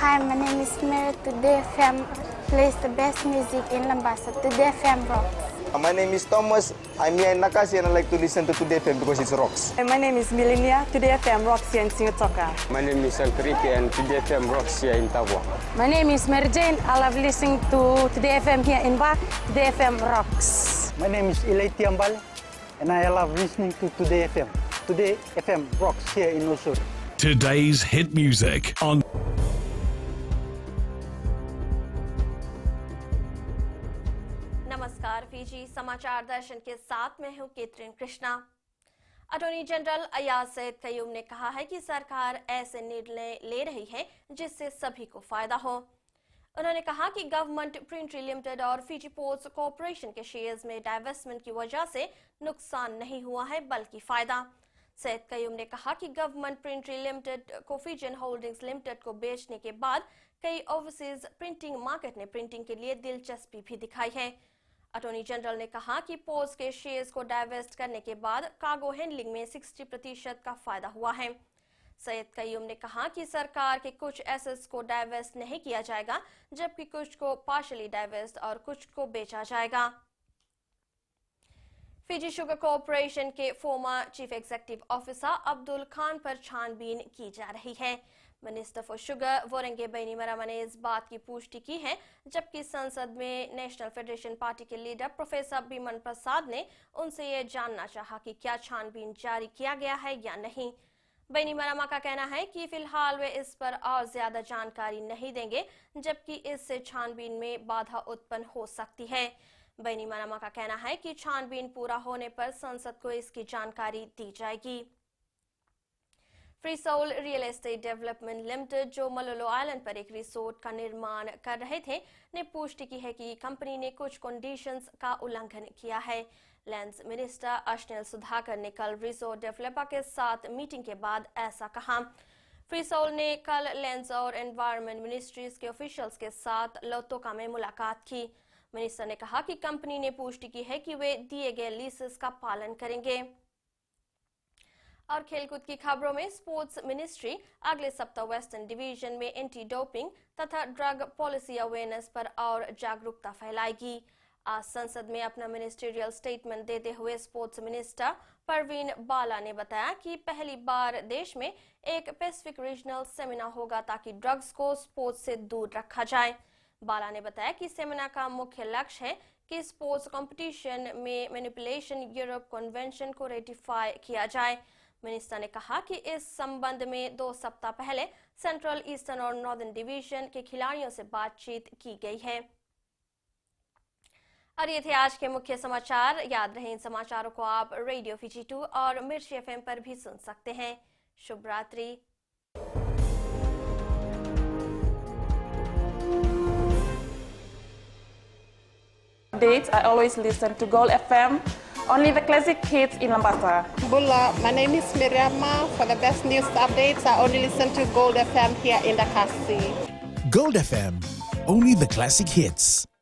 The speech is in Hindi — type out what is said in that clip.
Hi, my name is Mary. Today FM plays the best music in Lambasa. Today FM rocks. My name is Thomas. I'm here in Nakasi and I like to listen to Today FM because it rocks. My name is Milenia. Today FM rocks here in Singapour. My name is Alkriti and Today FM rocks here in Tavwa. My name is Mary Jane. I love listening to Today FM here in Ba. Today FM rocks. My name is Ilay Tiambal and I love listening to Today FM. Today FM rocks here in Osur. Today's hit music on नमस्कार, फीजी समाचार दर्शन के साथ मैं हूं Catherine Krishna. Attorney general Aiyaz Sayed Khaiyum ने कहा है कि सरकार ऐसे निर्णय ले रही है जिससे सभी को फायदा हो। उन्होंने कहा कि गवर्नमेंट प्रिंटरी लिमिटेड और फीजी पोर्ट्स कॉरपोरेशन के शेयर्स में डाइवेस्टमेंट की वजह से नुकसान नहीं हुआ है बल्कि फायदा। सईद कयूम ने कहा कि गवर्नमेंट प्रिंटरी लिमिटेड को फिजियन होल्डिंग्स लिमिटेड को बेचने के बाद कई ओवरसीज प्रिंटिंग मार्केट ने प्रिंटिंग के लिए दिलचस्पी भी दिखाई है। अटॉर्नी जनरल ने कहा कि पोर्ट्स के शेयर्स को डाइवेस्ट करने के बाद कार्गो हैंडलिंग में 60% का फायदा हुआ है। सईद कयूम ने कहा कि सरकार के कुछ एसेट्स को डाइवेस्ट नहीं किया जाएगा जबकि कुछ को पार्शली डाइवेस्ट और कुछ को बेचा जाएगा। फिजी शुगर कॉरपोरेशन के former chief executive officer Abdul Khan पर छानबीन की जा रही है। Minister for sugar Voreqe Bainimarama ने इस बात की पुष्टि की है जबकि संसद में नेशनल फेडरेशन पार्टी के लीडर प्रोफेसर बिमन प्रसाद ने उनसे यह जानना चाहा कि क्या छानबीन जारी किया गया है या नहीं। बैनीमरामा का कहना है कि फिलहाल वे इस पर और ज्यादा जानकारी नहीं देंगे जबकि इससे छानबीन में बाधा उत्पन्न हो सकती है। बैनीमरामा का कहना है कि छानबीन पूरा होने पर संसद को इसकी जानकारी दी जाएगी। Freesoul real estate development limited जो मलोलो आइलैंड पर एक रिसोर्ट का निर्माण कर रहे थे ने पुष्टि की है कि कंपनी ने कुछ कंडीशंस का उल्लंघन किया है। लैंड मिनिस्टर अश्निल सुधाकर ने कल रिसोर्ट डेवलपर के साथ मीटिंग के बाद ऐसा कहा। फ्रीसोल ने कल लैंड और एनवायरनमेंट मिनिस्ट्रीज के ऑफिशियल्स के साथ लोतोका में मुलाकात की। मिनिस्टर ने कहा कि कंपनी ने पुष्टि की है कि वे दिए गए लीसेस का पालन करेंगे। और खेलकूद की खबरों में स्पोर्ट्स मिनिस्ट्री अगले सप्ताह वेस्टर्न डिवीजन में एंटी डोपिंग तथा ड्रग पॉलिसी अवेयरनेस पर और जागरूकता फैलाएगी। आज संसद में अपना मिनिस्ट्रियल स्टेटमेंट देते हुए स्पोर्ट्स मिनिस्टर परवीन बाला ने बताया कि पहली बार देश में एक पैसिफिक रीजनल सेमिनार होगा ताकि ड्रग्स को स्पोर्ट्स से दूर रखा जाए। बाला ने बताया कि सेमिनार का मुख्य लक्ष्य है कि स्पोर्ट्स कंपटीशन में मैनिपुलेशन यूरोप कन्वेंशन को रेटिफाई किया जाए। मिनिस्टर ने कहा कि इस संबंध में 2 सप्ताह पहले सेंट्रल ईस्टर्न और नॉर्दर्न डिवीजन के खिलाड़ियों से बातचीत की गई है। और ये थे आज के मुख्य समाचार। याद रहे इन समाचारों को आप रेडियो फीजी 2 और मिर्ची एफएम पर भी सुन सकते हैं। शुभ रात्रि। I always listen to Gold FM, only the classic hits in Lambasa. Bulla, my name is Miriam. For the best news updates, I only listen to Gold FM here in Dakasi. Gold FM, only the classic hits.